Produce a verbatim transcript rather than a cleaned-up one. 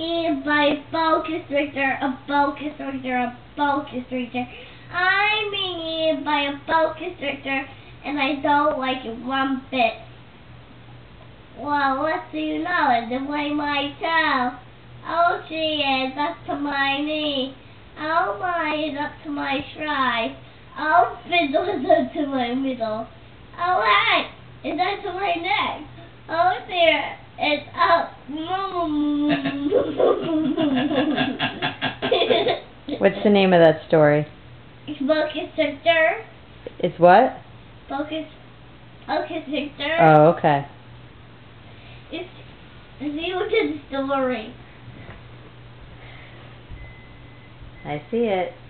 eaten by a boa constrictor, a boa constrictor, a boa constrictor. I'm being eaten by a boa constrictor, and I don't like it one bit. Well, what do you know? It's the way my tail. Oh, she is up to my knee. Oh, my is up to my stride. Oh, fiddle is up to my middle. Oh, hey, it's up to my neck. Oh, dear, it's up. What's the name of that story? It's boa constrictor. It's what? Boa constrictor. Oh, okay. It's see what's in the story. I see it.